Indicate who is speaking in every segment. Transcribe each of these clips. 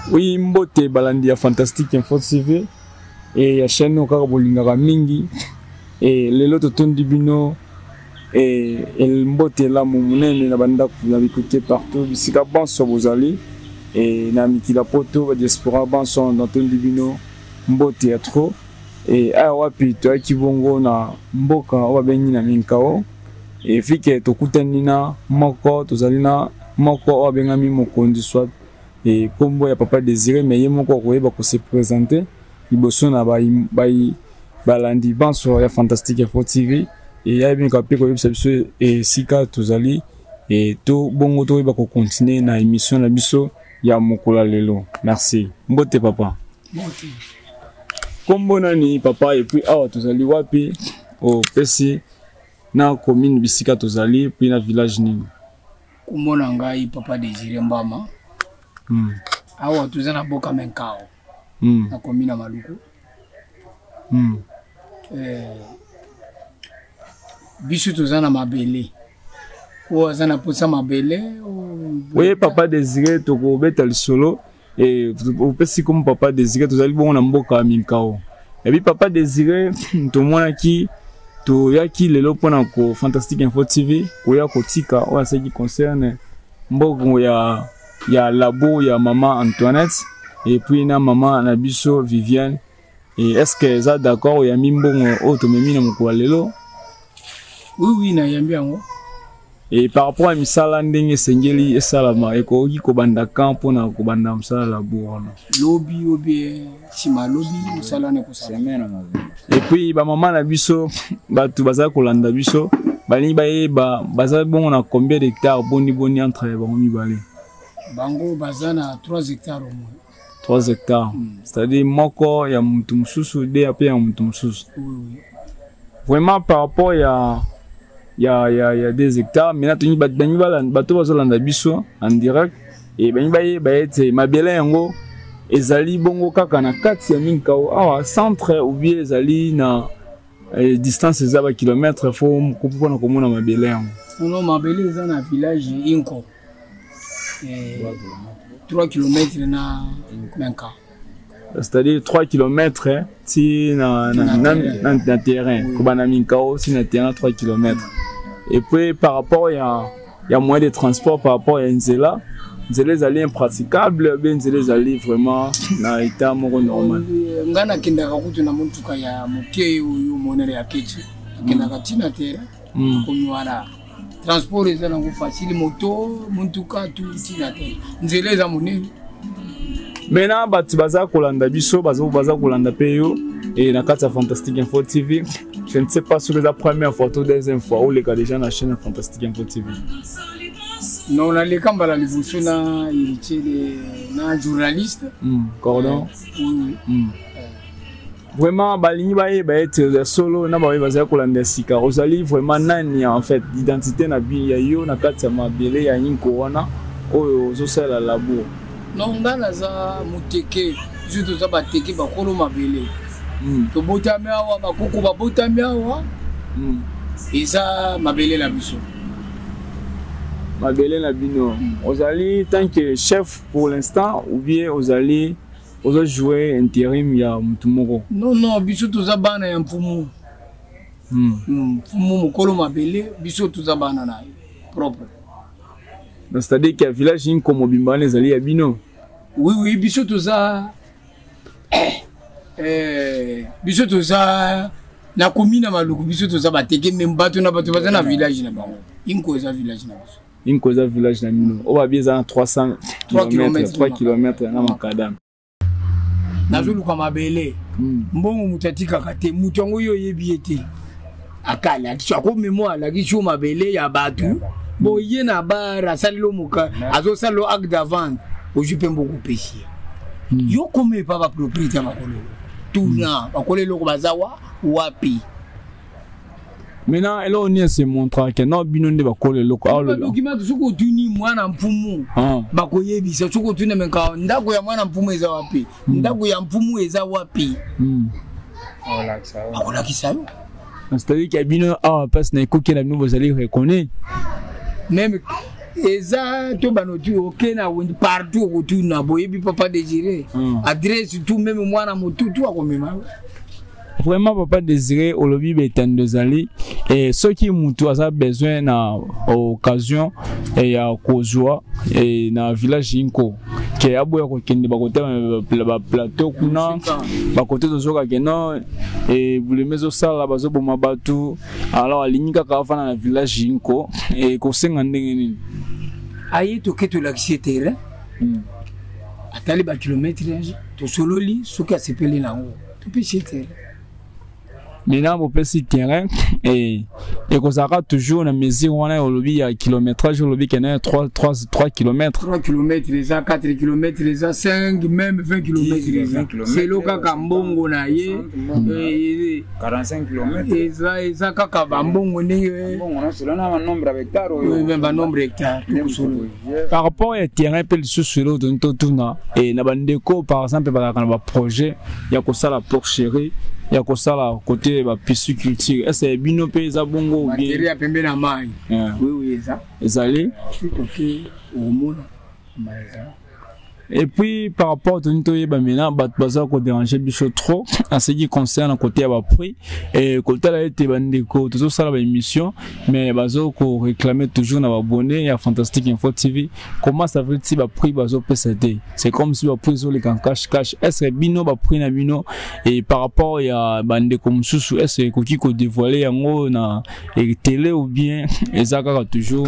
Speaker 1: Oui, mbote balandi ya Fantastique Info TV et ya chaîne okaka bolingaka mingi et lelo totondi bino et mbote la munene na banda na bikote partout bisika banso bozali et na mikila poto ba diaspora banso na tondi bino mbote ya trop et wapi to akibongo na mboka oba bengi na minkao et fike tokutani na moko tozali na moko oba bengami mokondi soit et comme ya papa désiré mais yemoko koyeba ko se présenter liboso na balandi banso ya Fantastique Info TV et ya bien kapé ko yebisa biso et sika tozali et to bongo to yeba ko continuer na émission na biso ya mokolo lelo. Merci mbote papa
Speaker 2: mbote
Speaker 1: kombo nani papa et puis awa tozali wapi au PC na commune bisika tozali puis na village nini
Speaker 2: komona ngai papa désiré mbama awa tozana boka menkao na commune Maluku biso tozana mabele o azana posa mabele
Speaker 1: oui papa désiré toko beta lisolo et au pesi comme papa désiré tozali bon na mboka minkao et puis papa désiré to mona ki to yaki lelo pona ko Fantastique Info TV ko ya kotika o asaki concerne mboko ya labo ya maman Antoinette et puis na maman na biso Viviane et est-ce que ça d'accord ya mimbongo automemi na moko lelo
Speaker 2: oui na yambi yango
Speaker 1: et par rapport à misala ndenge sengeli esalama eko ki ko banda camp na ko banda misala labo ona
Speaker 2: lobi sima lobi misala ne ko sala
Speaker 1: et puis ba maman na biso batu baza ko landa biso bani baza bon na combien d'hectares boni entre bango mibale
Speaker 2: bango bazana 3 hectares au moins
Speaker 1: 3 hectares c'est-à-dire moko ya mutu mususu de ape ya mutu mususu
Speaker 2: oui
Speaker 1: vraiment par rapport ya 2 hectares mais na tuni bato bazolanda biso en direct et bani baete mabele yango ezali bongo kaka na kati ya minkao awa centre ou bien ezali na distance za ba kilomètres faut kupona komona mabele yango
Speaker 2: non mabele za na village inko 3 km na Menka.
Speaker 1: C'est-à-dire 3 km si na terrain. Kobana Minkao si na terrain 3 km. Et puis par rapport il y a moyen de transport par rapport à Nzela. Nzela zali impraticable, ben Nzela zali vraiment na état moko normal.
Speaker 2: Ngana kindaka kutu na muntuka ya moke yo monere ya kechi. Kindaka tina terrain. Komwala. Transport est un facile, moto, montuka, tout, nzele za monene.
Speaker 1: Maintenant, batu baza kolanda biso, baza kolanda peyo et na kati ya Fantastique Info TV. Je ne sais pas sur la première photo, deuxième fois ou les gars déjà na chaîne Fantastique Info TV.
Speaker 2: Non, on a les cambala livuso na héritier na journaliste.
Speaker 1: Cordon.
Speaker 2: Oui.
Speaker 1: Vraiment balingi ba être solo na ba baza kolanda sika ozali vraiment nani en fait l'identité na bi ya yo na kati ya mabele ya nyinko wana oyo zosala labo
Speaker 2: non ngana za muteke juste za bateke bakolo mabele to botami awa bakoko ba botami awa eza mabele la biso
Speaker 1: mabele na bino ozali tant que chef pour l'instant ou bien ozali ozo jouer intérim ya mutumoko
Speaker 2: non biso toza bana ya mfumu mfumu mokolo mabele biso toza bana na propre
Speaker 1: c'est-à-dire que village in comme bimbane ezali ya bino
Speaker 2: oui biso toza biso toza na commune Maluku biso toza bateke même bato na bato baza na village na bango inko eza village na biso
Speaker 1: inko eza village na bino oba bieza na 300 km na makadam
Speaker 2: nazoluka mabele mbongo mutatika kate mutu yango yo yebi ete akala kisako mémoire la kisho mabele ya batu bo yena ba rasalilo muka azo salo acte d'avant ojupe mboko pesi yo comme pas ba propriété makolo tourna bakolelo ko bazawa wapi
Speaker 1: maintenant elle on est se montra que non binonde bakolelo ko
Speaker 2: alo document suko tuni mwana mpumu bakoyebisa suko tuni menka ndako ya mwana mpumu eza wapi ndako ya mpumu eza wapi akola kisayo
Speaker 1: c'est-à-dire que bino passe na ikoki na bino vous allez reconnaître
Speaker 2: même Et ça, tout banotu, ok, na partout autour na boye bi papa désiré. Adresse tout même moi na motu tout a comme mal.
Speaker 1: Vraiment papa désiré au lobby betan de ali et ceux qui mutu a besoin na occasion et ya kozwa et na village inko ke aboya ko kende ba côté ba plateau kuna ba côté de zoka keno et vous les mezo sala bazo boma batu alors alinika ka fana na village inko et ko senga ndenge nini
Speaker 2: ayi to keto l'accès terrain atali ba kilométrage to sololi soki asepeli nango to pesi terrain.
Speaker 1: Maintenant, on peut si terrain et qu'on s'arrête toujours dans la mesure où on a au lobby à kilométrage, au lobby qui est 3 km.
Speaker 2: 3 km, les 4 km, les 5, même 20 km. C'est le cas Kambongo na ye.
Speaker 3: 45 km.
Speaker 2: Et ça, Kaka Bambongo ne.
Speaker 3: C'est un nombre d'hectares.
Speaker 2: Oui, même un nombre d'hectares.
Speaker 1: Par rapport au terrain, peut le sur l'eau de Totuna et la bande par exemple, par un projet, il y a que ça la porcherie. Il y a que ça là côté la pisciculture. Est-ce que bino paysa bongo
Speaker 2: matériel à pembe na mai. Oui ça.
Speaker 1: Ezali.
Speaker 2: OK au monde.
Speaker 1: Et puis par rapport à tout maintenant baza ko déranger bicho trop en ce qui concerne côté à prix et côté là été bandeko tout ça la émission mais bazo ko réclamer toujours na abonné à Fantastique Info TV comment ça veut dire prix bazo PCD c'est comme si ba prix sur les cash est-ce que bino ba prix na bino et par rapport à bandeko mususu est-ce que koki ko dévoiler yango na télé ou bien ezaka toujours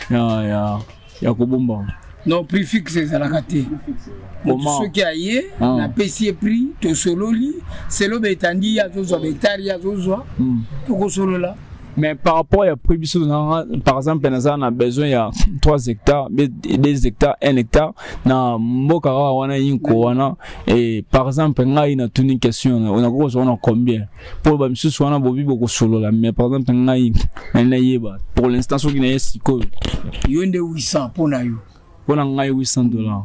Speaker 1: ya ko bomba.
Speaker 2: Non, prix fixe, c'est la gâté. Ceux qui aillent, na PC prix, to solo li, c'est le bétandi, ya zozo hectare, ya zozo, to solo là.
Speaker 1: Mais par rapport à prix, par exemple, on a besoin de 3 hectares, 2 hectares, 1 hectare, na mbokara wana yinko wana, et par exemple, on a une question, on a gros, on a combien? Pour le monsieur, on a bobi beaucoup solo là, mais par exemple, on a yeba, pour l'instant, ce qui n'est pas si
Speaker 2: il y a 800 pour naïo.
Speaker 1: Pour $800.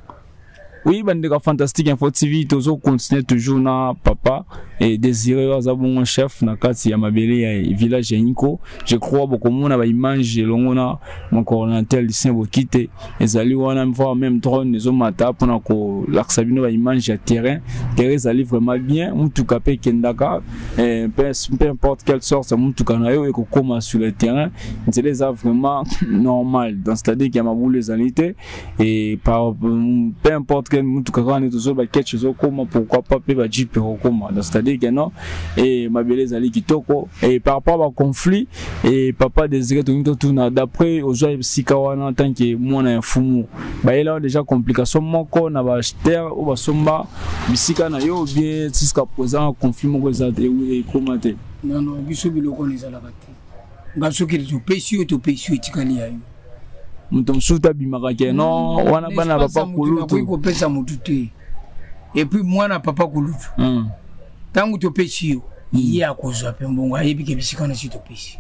Speaker 1: Oui, bandeka Fantastique Info TV, toujours continuer toujours na papa et désirer azabon chef na kati ya mabele ya village ya Inko. Je crois beaucoup mona ba image longona mon coordinateur lycée bokite ezali wana voir même drone les mata pona ko laksabino ba image ya terrain ezali vraiment bien mutuka pe kendaka peu importe quelle sorte mutuka na yo et ko koma sur le terrain c'est les vraiment normal dans c'est-à-dire qu'il y a maboule les anités et par peu importe mutuka kana toujours ba quelque chose comme pourquoi pas pe ba jeep comme c'est-à-dire que non et ma belle zali kitoko et par rapport au conflit et papa désiré tout d'après aux gens sikawana en tant que moi na fumu ba il a déjà complication moko na ba terre ou ba somba bisika na yo bien jusqu'à présent conflit moko za et commenter
Speaker 2: non biso biloko ni zala kati ngaso ki to pesi tikali yayo
Speaker 1: mutomsuta bimaka non wana bana papa kulutu
Speaker 2: ko pesa mututé et puis moi na papa kulutu tangu to pesi yo yi akozwa pe mbongo ayebi ke bisika na si to pesi.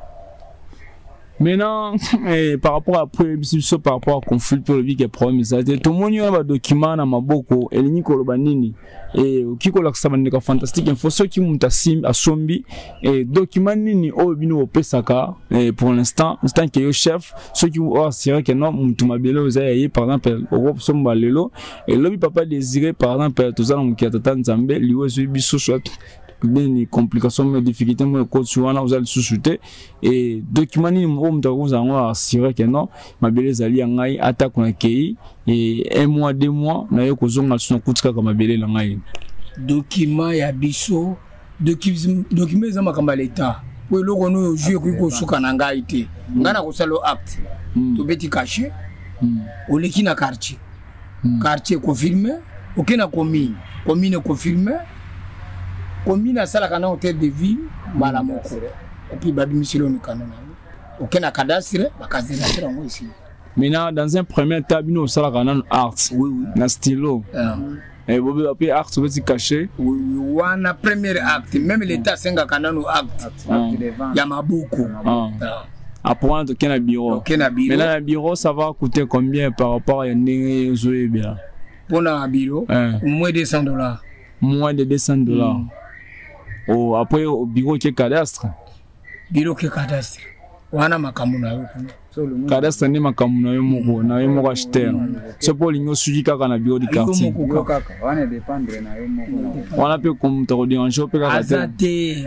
Speaker 1: Maintenant, par rapport à par rapport au conflit pour le vie problème ça tout le monde a un document na maboko elini koloba nini et kiko la kusabandika Fantastique Info ceux qui mutasim asombi et document nini o bino pesaka et pour l'instant tant que yo chef ceux qui ont assuré que non mutumabele ozaye par exemple au somba lelo et lobi papa désiré par exemple tout ça na mukata nzambe liwe zo biso soit des complications, des difficultés, mais quand tu vas vous allez sous-souter et documents ni on vous a assuré que non, ma belle ali angai attaque on accueilli et 1 mois 2 mois na yo kozonga son kutka comme ma belle langai
Speaker 2: document ya biso document za makamba l'état pour le kono jouer ko suka na ngai te ngana ko salo acte to beti caché o leki na quartier confirmé aucun commune confirmé commune à sala kana hôtel de ville bala moko et puis babi misilo ni kanona aucun cadastre bakazela sera moi ici
Speaker 1: maintenant dans un premier temps bino sala kana art
Speaker 2: oui
Speaker 1: na stylo et bobi après art so beti caché
Speaker 2: oui wana premier acte même l'état senga kana no acte ya maboko
Speaker 1: après de quel bureau maintenant le bureau ça va coûter combien par rapport à ndenge zoé bien
Speaker 2: pour un bureau moins de $200
Speaker 1: moins de $200 après au bureau qui est cadastre
Speaker 2: wana makambo na yo
Speaker 1: cadastre ni makambo na yo moko na yo moko acheteur so po lingo suki kaka na bureau du quartier
Speaker 3: wana dépendre na yo moko
Speaker 1: wana pe comme to déranger pe kaka
Speaker 2: azate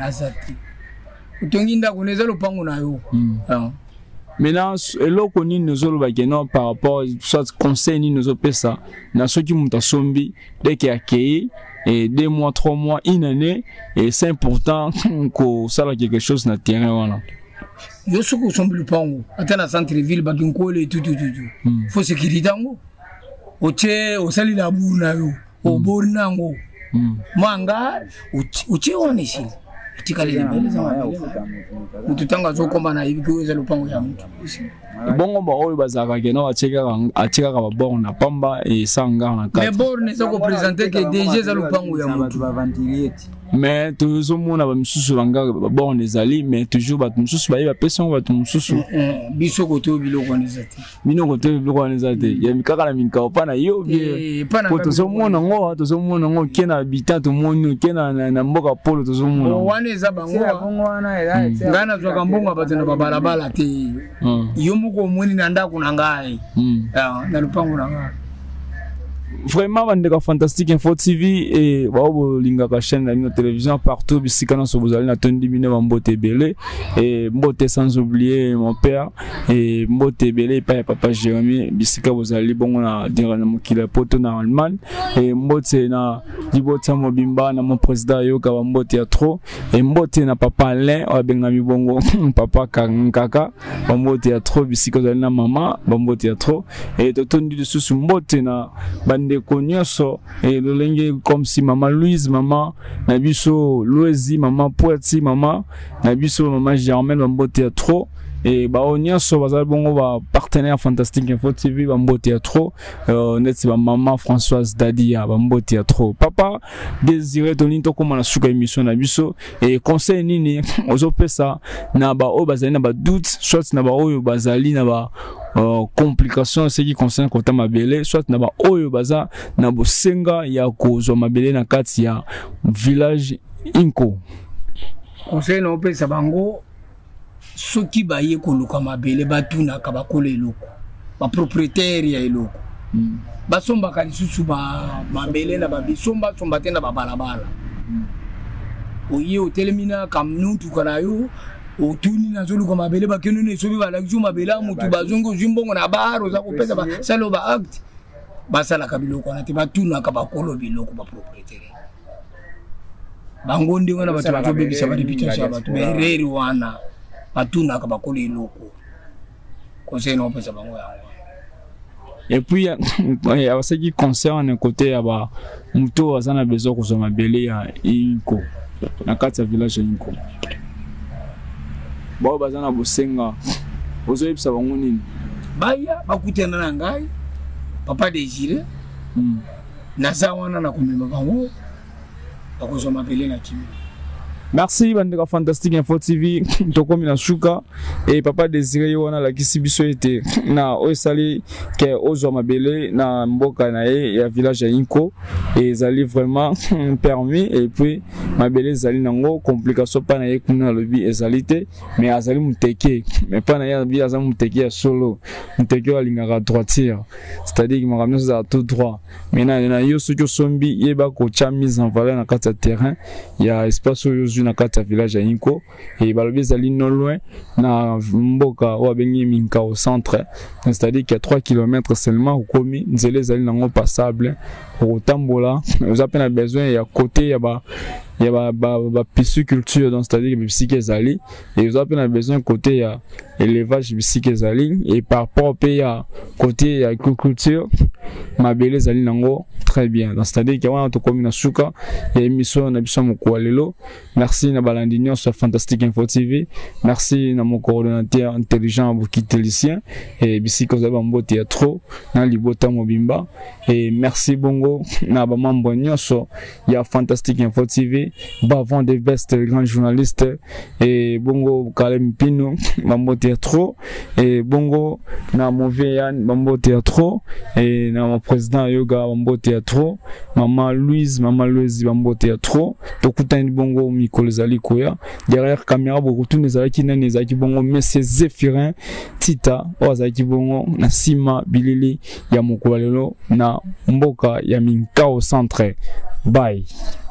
Speaker 2: utongi ndako neza lopango na yo
Speaker 1: maintenant eloko nini ozoloba keno par rapport soit conseil nini ozopesa na soki muta sombi dès qu'il accueilli et 2 mois 3 mois une année et c'est important que ça a quelque chose na terrain wana
Speaker 2: yo soko sombi lopango ata na centre ville bakinkole tout faut sécurité ngo oche osali la buru na yo obori nango mwanga uche wana shili tikale lebele za mabele mutu tanga zo komba na hivi kuweza lupango ya mtu
Speaker 1: bongo ba oyo bazaka keno acheka ka babor na pamba et sanga na kati
Speaker 2: mais bor ne zo ko présenter que DG za lupango ya mtu
Speaker 1: mais toujours mona ba msusu langa babor nezali mais toujours ba msusu ba yeba person ba msusu
Speaker 2: biso ko to biloko nezati
Speaker 1: bino ko to biloko nezati ya mikaka na minka pa na yo bien ko to zo mona ngo kena habitant to mona kena na mboka polo to zo mona
Speaker 2: wana eza bango wana ngana zo kambonga batena babalabala te yo muko mwini na ndako na ngai na lupango na ngai
Speaker 1: vraiment bandeka Fantastique Info TV et baobo linga ka chaîne na télévision partout bisikana so bozali na tondi bino bambote belé et mbote sans oublier mon père et mbote belé pa papa Jérémy bisika bozali bongo na dire na mokila poto na Allemagne et mbote na dibota mobimba na mon président yoka bambote ya trop et mbote na papa Alain obenga mi bongo papa Kaka bambote ya trop bisika bozali na mama bambote ya trop et tondi de sous mbote na bande konyoso et le lenge comme si maman Louise maman nabiso Louise maman Poeti maman nabiso maman Germaine bambote trop et ba onyoso bazali bongo ba partenaire Fantastique Info TV bambote trop net ba maman Françoise Dadia bambote trop papa Désiré Toninto comme na suka émission nabiso et conseil nini ozopesa na ba o bazali na ba doute soit na ba oyo bazali na ba complication ce qui concerne kota mabele soit na ba oyo baza na bosenga ya kozwa mabele na kati ya village Inko
Speaker 2: conseil na opesa bango soki baye koluka mabele batuna ka bakola eloko ba propriétaire ya eloko basomba ka lisusu ba mabele na babisomba somba tena babalabala oye otelemina kamnutu kana yo otuni na zolu ko mabele bakeno ne sobi balakiju mabele mutu bazongo zimbongo na baro za kopesa ba salo ba act basala kabiloko na te batuna ka bakolo biloko ba propriétaire bango ndinga na batu batobebisa ba reputation batu bereri wana batuna ka bakolo iloko conseil no pesa bango yango
Speaker 1: et puis ce qui concerne côté ya ba muto azana besoin ko mabele ya Inko na kati ya village Inko bao bazana bosenga ozoyebisa bango nini
Speaker 2: baya bakutana na ngai papa Désiré naza wana na komema bango bakozwa mabele na kimi.
Speaker 1: Merci bandeka Fantastique Info TV tokomi na shuka et papa Désiré wana la kisi biso ete na osali ke ozwa mabele na mboka na ye ya village ya Inko et ezali vraiment permis et puis mabele ezali nango complication pa na ye kuna lobi ezalité mais azali muteke mais pa na ye bi azali muteke ya solo muteke wa lingaka droitière c'est-à-dire que makamyo za tout droit mais na yo soki sombi yeba ko cha mise en valeur na kati ya terrain ya espace yo na kati ya village ya Inko et balobi ezali no loin na mboka wa bengi minka au centre c'est-à-dire qu'il y a 3 km seulement ukomi nzele ezali nango passable pour tambola vous avez besoin ya côté ya ba pisciculture donc c'est-à-dire que piscique ezali et vous avez besoin côté ya élevage piscique ezali et par rapport à côté ya agriculture mabele ezali nango très bien donc c'est-à-dire que wana to komina suka et émission na biso moko lelo merci na balandinyo sur Fantastique Info TV merci na mon coordonnateur intelligent bokitelicien et bisiko za bambote ya trop na libota mobimba et merci bongo na ba mambo nyonso ya Fantastique Info TV bavant des best grands journalistes et bongo Kalem Pino bambote ya trop et bongo na mauvais Yann bambote ya trop et na mon président yoga bambote ya trop Maman Louise bambote ya trop tokutani bongo mikolo zali koya derrière caméra beaucoup tout nezalaki na nezalaki bongo Monsieur Zéphirin Tita ozalaki bongo na sima bilili ya mokolo lelo na mboka ya Minkao centre. Bye.